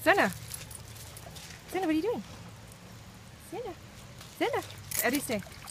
Senna. Senna, what are you doing? Senna. Senna. How do you say?